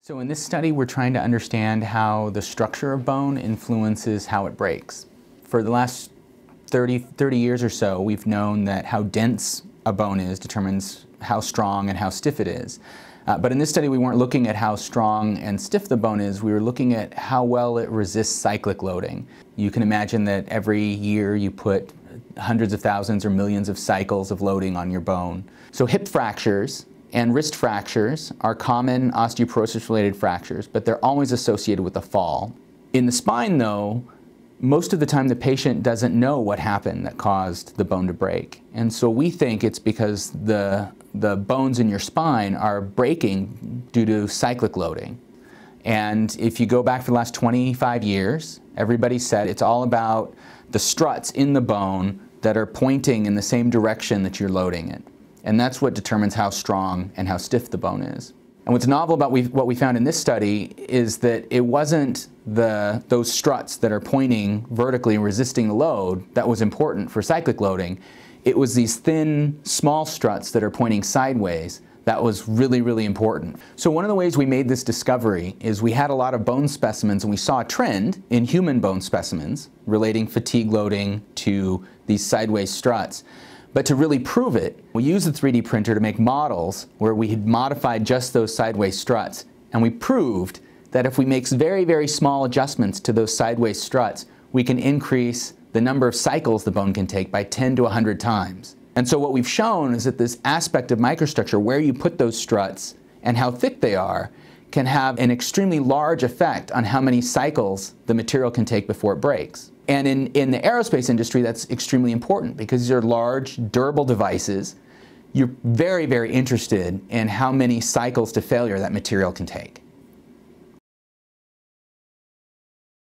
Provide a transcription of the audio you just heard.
So in this study, we're trying to understand how the structure of bone influences how it breaks. For the last 30 years or so, we've known that how dense a bone is determines how strong and how stiff it is. But in this study, we weren't looking at how strong and stiff the bone is. We were looking at how well it resists cyclic loading. You can imagine that every year you put hundreds of thousands or millions of cycles of loading on your bone. So hip fractures and wrist fractures are common osteoporosis-related fractures, but they're always associated with a fall. In the spine, though, most of the time the patient doesn't know what happened that caused the bone to break. And so we think it's because the bones in your spine are breaking due to cyclic loading. And if you go back for the last 25 years, everybody said it's all about the struts in the bone that are pointing in the same direction that you're loading it. And that's what determines how strong and how stiff the bone is. And what's novel about what we found in this study is that it wasn't those struts that are pointing vertically and resisting the load that was important for cyclic loading. It was these thin, small struts that are pointing sideways that was really, really important. So one of the ways we made this discovery is we had a lot of bone specimens and we saw a trend in human bone specimens relating fatigue loading to these sideways struts. But to really prove it, we used the 3D printer to make models where we had modified just those sideways struts. And we proved that if we make very, very small adjustments to those sideways struts, we can increase the number of cycles the bone can take by 10 to 100 times. And so what we've shown is that this aspect of microstructure, where you put those struts and how thick they are, can have an extremely large effect on how many cycles the material can take before it breaks. And in the aerospace industry, that's extremely important because these are large, durable devices. You're very, very interested in how many cycles to failure that material can take.